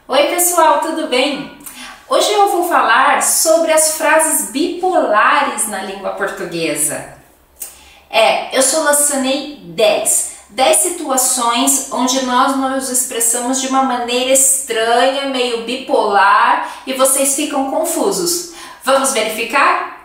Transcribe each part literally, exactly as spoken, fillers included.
Oi pessoal, tudo bem? Hoje eu vou falar sobre as frases bipolares na língua portuguesa. É, eu selecionei dez. dez situações onde nós nos expressamos de uma maneira estranha, meio bipolar, e vocês ficam confusos. Vamos verificar?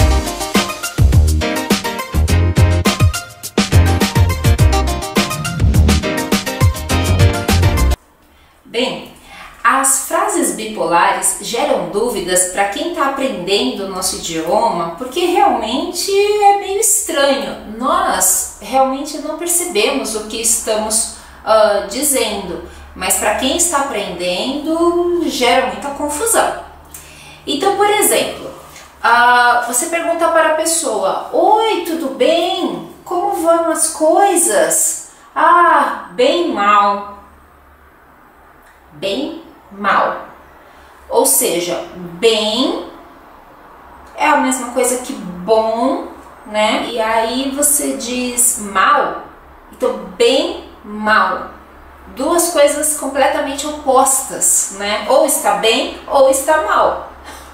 Bem, as frases bipolares geram dúvidas para quem está aprendendo o nosso idioma, porque realmente é meio estranho. Nós realmente não percebemos o que estamos uh, dizendo, mas para quem está aprendendo gera muita confusão. Então, por exemplo, uh, você pergunta para a pessoa: oi, tudo bem? Como vão as coisas? Ah, bem mal. Bem mal. Ou seja, bem é a mesma coisa que bom, né? E aí você diz mal, então bem mal. Duas coisas completamente opostas, né? Ou está bem ou está mal.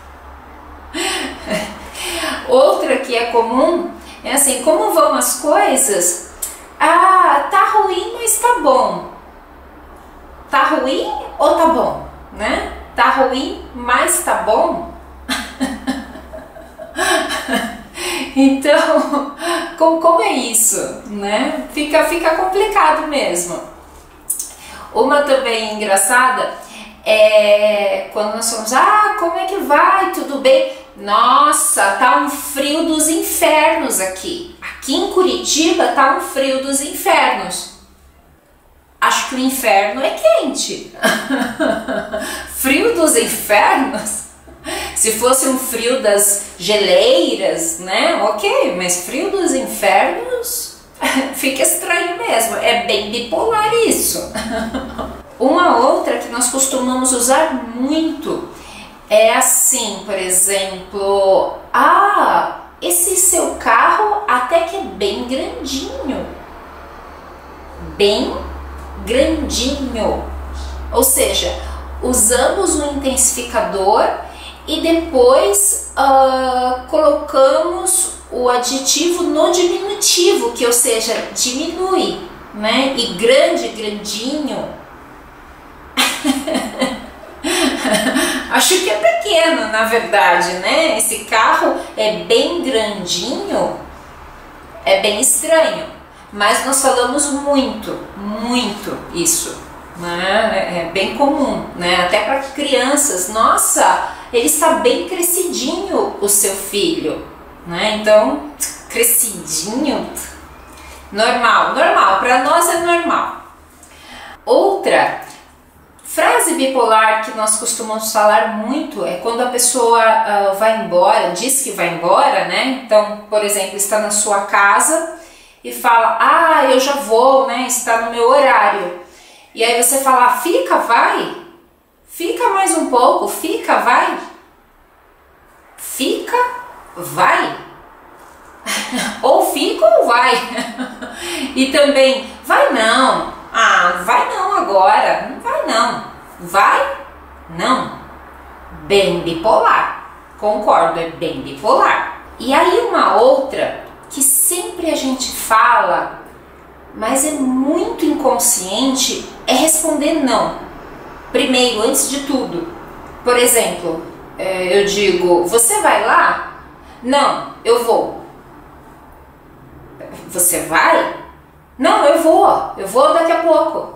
Outra que é comum é assim: como vão as coisas? Ah, tá ruim, mas tá bom. Tá ruim ou tá bom, né? Tá ruim, mas tá bom? Então, como, como é isso, né? Fica, fica complicado mesmo. Uma também engraçada é quando nós falamos: ah, como é que vai? Tudo bem? Nossa, tá um frio dos infernos aqui. Aqui em Curitiba tá um frio dos infernos. Acho que o inferno é quente. Frio dos infernos? Se fosse um frio das geleiras, né? Ok, mas frio dos infernos fica estranho mesmo. É bem bipolar isso. Uma outra que nós costumamos usar muito é assim, por exemplo: ah, esse seu carro até que é bem grandinho. Bem grandinho. Ou seja, usamos o intensificador e depois uh, colocamos o adjetivo no diminutivo, que ou seja, diminui, né? E grande, grandinho acho que é pequeno, na verdade, né? Esse carro é bem grandinho, é bem estranho. Mas nós falamos muito, muito isso, né? É bem comum, né? Até para crianças. Nossa, ele está bem crescidinho, o seu filho, né? Então, crescidinho, normal, normal, para nós é normal. Outra frase bipolar que nós costumamos falar muito é quando a pessoa uh, vai embora, diz que vai embora, né? Então, por exemplo, está na sua casa e fala: ah, eu já vou, né? Está no meu horário. E aí você fala: fica, vai? Fica mais um pouco, fica, vai? Fica, vai? Ou fica ou vai? E também: vai não. Ah, vai não agora. Não vai não. Vai? Não. Bem bipolar. Concordo, é bem bipolar. E aí uma outra que sempre a gente fala, mas é muito inconsciente, é responder não. Primeiro, antes de tudo. Por exemplo, eu digo: você vai lá? Não, eu vou. Você vai? Não, eu vou. Eu vou daqui a pouco.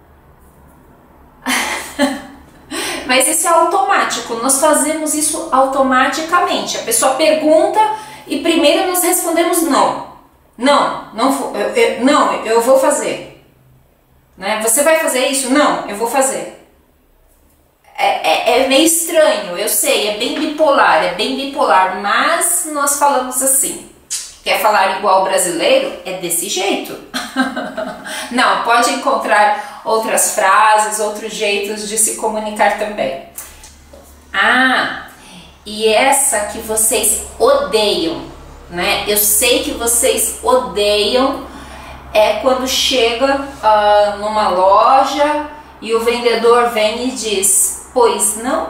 Mas isso é automático, nós fazemos isso automaticamente. A pessoa pergunta e primeiro nós respondemos não. Não, não vou, eu, eu, não, eu vou fazer. Né? Você vai fazer isso? Não, eu vou fazer. É, é, é meio estranho, eu sei, é bem bipolar, é bem bipolar, mas nós falamos assim. Quer falar igual brasileiro? É desse jeito. Não, pode encontrar outras frases, outros jeitos de se comunicar também. Ah, e essa que vocês odeiam, né? Eu sei que vocês odeiam é quando chega uh, numa loja e o vendedor vem e diz, pois não?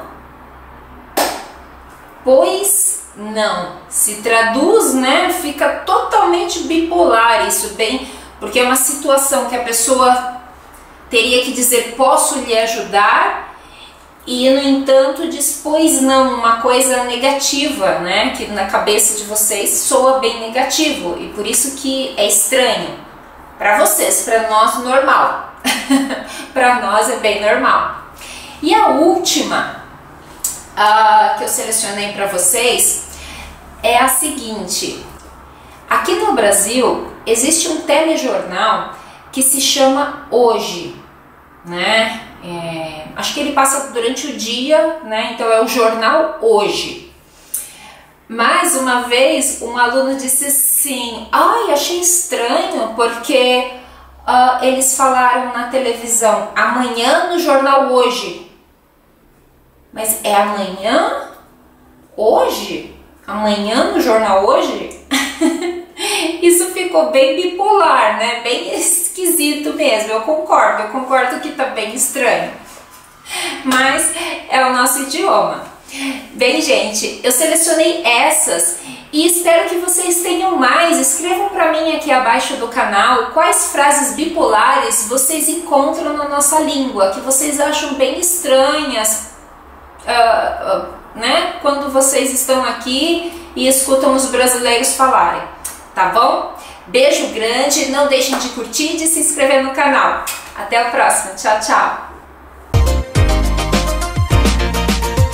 Pois não. Se traduz, né? Fica totalmente bipolar isso, bem, porque é uma situação que a pessoa teria que dizer, posso lhe ajudar? E, no entanto, diz, pois não, uma coisa negativa, né? Que na cabeça de vocês soa bem negativo, e por isso que é estranho. Para vocês, para nós, normal. Para nós é bem normal. E a última uh, que eu selecionei para vocês é a seguinte. Aqui no Brasil existe um telejornal que se chama Hoje, né? É, acho que ele passa durante o dia, né? Então é o jornal Hoje. Mais uma vez um aluno disse assim, ai, achei estranho porque uh, eles falaram na televisão amanhã no jornal Hoje. Mas é amanhã? Hoje? Amanhã no jornal Hoje? Isso ficou bem bipolar, né? Bem esquisito mesmo, eu concordo, eu concordo que tá bem estranho. Mas é o nosso idioma. Bem, gente, eu selecionei essas e espero que vocês tenham mais. Escrevam para mim aqui abaixo do canal quais frases bipolares vocês encontram na nossa língua, que vocês acham bem estranhas, uh, uh, né? Quando vocês estão aqui e escutam os brasileiros falarem. Tá bom? Beijo grande, não deixem de curtir e de se inscrever no canal. Até a próxima, tchau, tchau!